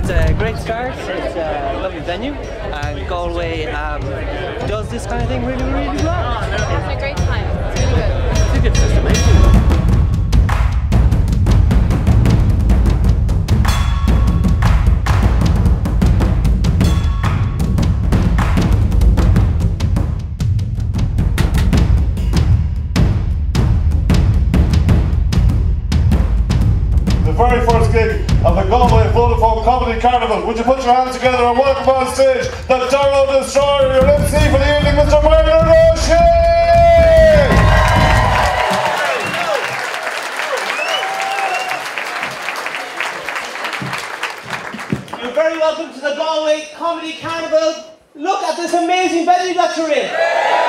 It's a great start, it's a lovely venue, and Galway does this kind of thing really, really well. We're having a great time, it's really good. I think it's just amazing. Very first gig of the Galway Vodafone Comedy Carnival. Would you put your hands together and welcome on stage the Darrow Destroyer, your MC for the evening, Mr. Bernard O'Shea! You're very welcome to the Galway Comedy Carnival. Look at this amazing venue that you're in.